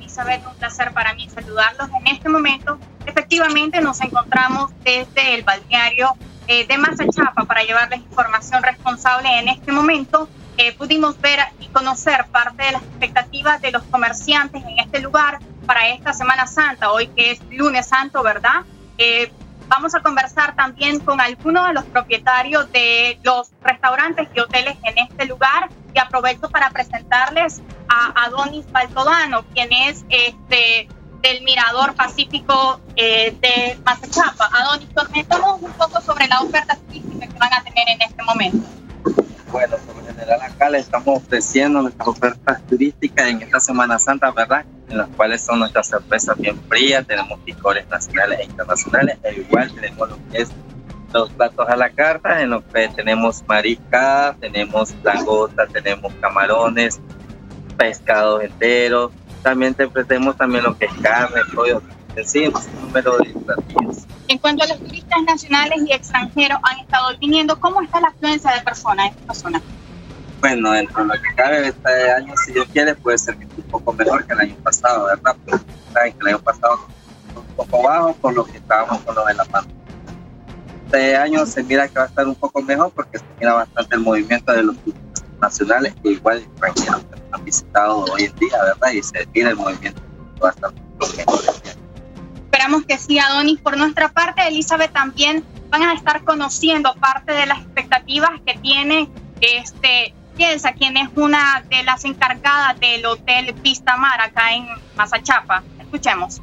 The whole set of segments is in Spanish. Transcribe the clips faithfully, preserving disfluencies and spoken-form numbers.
Elizabeth, un placer para mí saludarlos en este momento. Efectivamente, nos encontramos desde el balneario eh, de Mazachapa para llevarles información responsable. En este momento eh, pudimos ver y conocer parte de las expectativas de los comerciantes en este lugar para esta Semana Santa, hoy que es lunes santo, ¿verdad? Eh, vamos a conversar también con algunos de los propietarios de los restaurantes y hoteles en este lugar, y aprovecho para presentarles a Adonis Baltodano, quien es este, del Mirador Pacífico eh, de Mazachapa. Adonis, coméntanos un poco sobre la oferta turística que van a tener en este momento. Bueno, por general acá le estamos ofreciendo nuestras ofertas turísticas en esta Semana Santa, ¿verdad? En las cuales son nuestras cervezas bien frías, tenemos licores nacionales e internacionales, e igual tenemos lo que es los platos a la carta, en los que tenemos mariscada, tenemos langosta, tenemos camarones, pescados enteros, también te ofrecemos también lo que es carne, pollo, en sí, un número de platillos. En cuanto a los turistas nacionales y extranjeros han estado viniendo, ¿cómo está la afluencia de personas en esta zona? Bueno, dentro de lo que cabe este año, si Dios quiere, puede ser que esté un poco mejor que el año pasado, ¿verdad? Porque saben que el año pasado fue un poco bajo por lo que estábamos con lo de la pandemia. Este año se mira que va a estar un poco mejor porque se mira bastante el movimiento de los turistas nacionales que igual extranjeros que han visitado hoy en día, ¿verdad? Y se mira el movimiento que va a estar mejor. Esperamos que sí, Adonis. Por nuestra parte, Elizabeth, también van a estar conociendo parte de las expectativas que tiene este, Yelsa, quien es una de las encargadas del Hotel Vista Mar acá en Mazachapa. Escuchemos.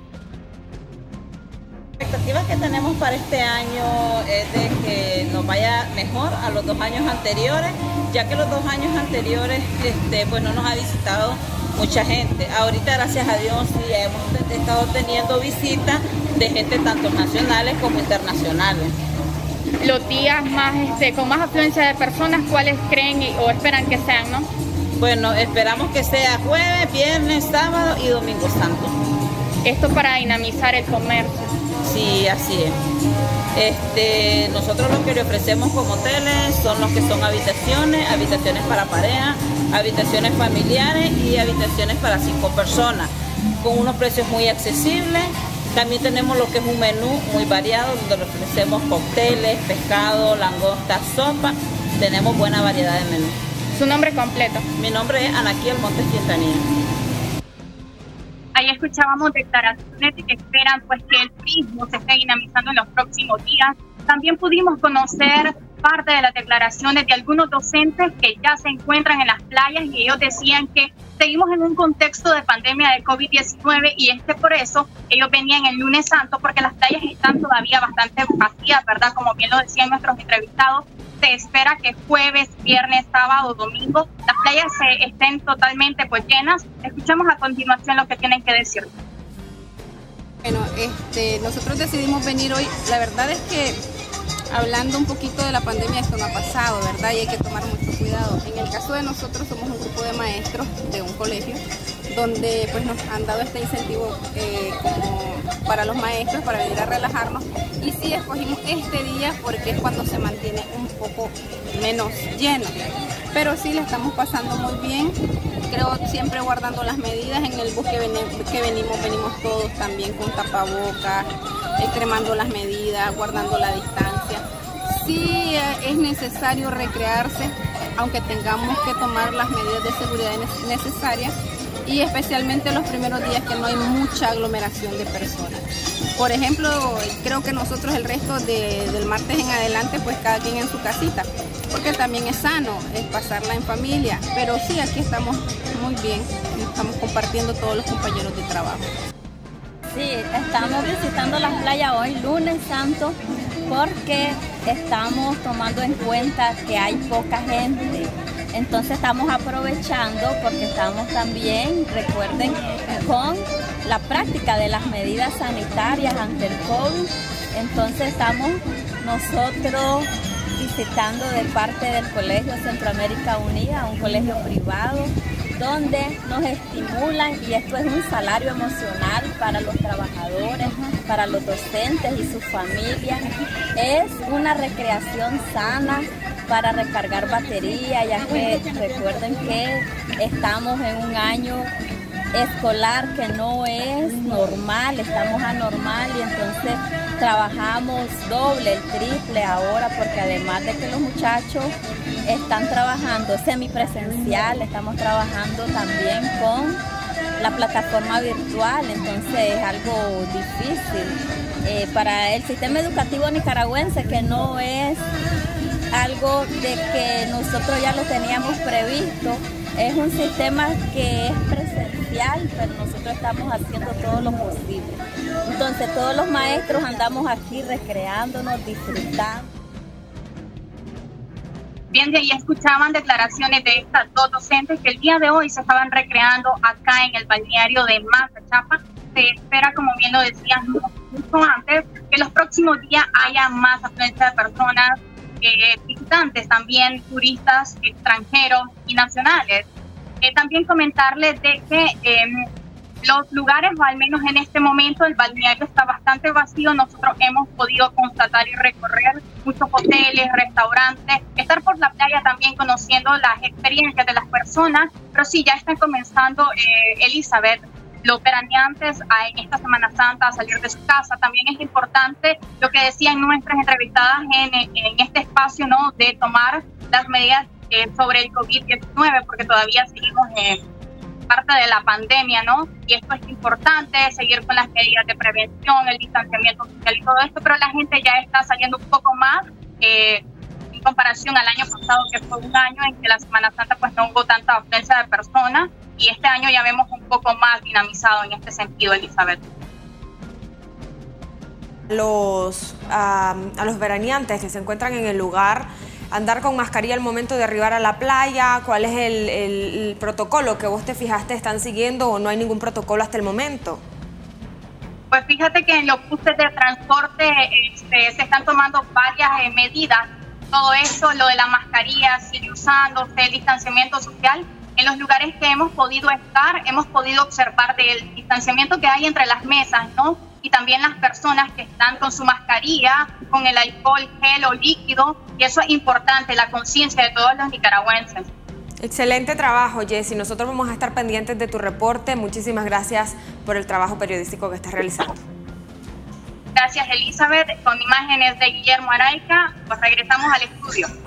La expectativa que tenemos para este año es de que nos vaya mejor a los dos años anteriores, ya que los dos años anteriores este, pues no nos ha visitado mucha gente. Ahorita, gracias a Dios, sí hemos estado teniendo visitas de gente tanto nacionales como internacionales. Los días más este, con más afluencia de personas, ¿cuáles creen o esperan que sean, no? Bueno, esperamos que sea jueves, viernes, sábado y domingo santo. Esto para dinamizar el comercio. Sí, así es. Este, nosotros lo que le ofrecemos como hoteles son los que son habitaciones, habitaciones para pareja, habitaciones familiares y habitaciones para cinco personas, con unos precios muy accesibles. También tenemos lo que es un menú muy variado, donde le ofrecemos cócteles, pescado, langosta, sopa. Tenemos buena variedad de menú. ¿Su nombre completo? Mi nombre es Anaquiel Montes Quintanilla. Ahí escuchábamos declaraciones de que esperan pues que el turismo se esté dinamizando en los próximos días. También pudimos conocer parte de las declaraciones de algunos docentes que ya se encuentran en las playas, y ellos decían que seguimos en un contexto de pandemia de COVID diecinueve, y es que por eso ellos venían el lunes santo, porque las playas están todavía bastante vacías, ¿verdad? Como bien lo decían nuestros entrevistados, se espera que jueves, viernes, sábado, domingo las playas se estén totalmente pues llenas. Escuchamos a continuación lo que tienen que decir. Bueno, este, nosotros decidimos venir hoy. La verdad es que hablando un poquito de la pandemia, esto no ha pasado, ¿verdad? Y hay que tomar mucho cuidado. En el caso de nosotros, somos un grupo de maestros de un colegio donde pues nos han dado este incentivo eh, como para los maestros, para venir a relajarnos. Y sí, escogimos este día porque es cuando se mantiene un poco menos lleno. Pero sí, la estamos pasando muy bien. Creo siempre guardando las medidas. En el bus que, ven, que venimos, venimos todos también con tapabocas, extremando las medidas, guardando la distancia. Sí es necesario recrearse, aunque tengamos que tomar las medidas de seguridad necesarias, y especialmente los primeros días que no hay mucha aglomeración de personas. Por ejemplo, creo que nosotros el resto de, del martes en adelante, pues cada quien en su casita, porque también es sano, es pasarla en familia. Pero sí, aquí estamos muy bien, estamos compartiendo todos los compañeros de trabajo. Sí, estamos visitando las playas hoy, lunes santo, porque estamos tomando en cuenta que hay poca gente. Entonces estamos aprovechando porque estamos también, recuerden, con la práctica de las medidas sanitarias ante el COVID. Entonces estamos nosotros visitando de parte del Colegio Centroamérica Unida, un colegio privado, donde nos estimulan, y esto es un salario emocional para los trabajadores, para los docentes y sus familias. Es una recreación sana para recargar batería, ya que recuerden que estamos en un año escolar que no es normal, estamos anormal y entonces trabajamos doble, el triple ahora, porque además de que los muchachos están trabajando semipresencial, estamos trabajando también con la plataforma virtual, entonces es algo difícil eh, para el sistema educativo nicaragüense, que no es algo de que nosotros ya lo teníamos previsto. Es un sistema que es presencial, pero nosotros estamos haciendo todo lo posible. Entonces todos los maestros andamos aquí recreándonos, disfrutando. Bien, ya escuchaban declaraciones de estas dos docentes que el día de hoy se estaban recreando acá en el balneario de Mazachapa. Se espera, como bien lo decías mucho antes, que los próximos días haya más afluencia de personas, Eh, visitantes, también turistas extranjeros y nacionales. Eh, también comentarles de que eh, los lugares, o al menos en este momento, el balneario está bastante vacío. Nosotros hemos podido constatar y recorrer muchos hoteles, restaurantes, estar por la playa también conociendo las experiencias de las personas, pero sí, ya están comenzando, eh, Elizabeth, los veraneantes a, en esta Semana Santa a salir de su casa. También es importante lo que decían nuestras entrevistadas en, en este espacio, ¿no?, de tomar las medidas eh, sobre el COVID diecinueve, porque todavía seguimos en parte de la pandemia, ¿no? Y esto es importante, seguir con las medidas de prevención, el distanciamiento social y todo esto, pero la gente ya está saliendo un poco más eh, en comparación al año pasado, que fue un año en que la Semana Santa pues no hubo tanta afluencia de personas, y este año ya vemos un poco más dinamizado en este sentido, Elizabeth. Los, uh, a los veraneantes que se encuentran en el lugar, andar con mascarilla al momento de arribar a la playa, ¿cuál es el, el, el protocolo que vos te fijaste están siguiendo, o no hay ningún protocolo hasta el momento? Pues fíjate que en los buses de transporte este, se están tomando varias eh, medidas. Todo eso, lo de la mascarilla sigue usándose, el distanciamiento social. En los lugares que hemos podido estar, hemos podido observar del distanciamiento que hay entre las mesas, ¿no? Y también las personas que están con su mascarilla, con el alcohol gel o líquido, y eso es importante, la conciencia de todos los nicaragüenses. Excelente trabajo, Jessy. Nosotros vamos a estar pendientes de tu reporte. Muchísimas gracias por el trabajo periodístico que estás realizando. Gracias, Elizabeth. Con imágenes de Guillermo Araica, pues regresamos al estudio.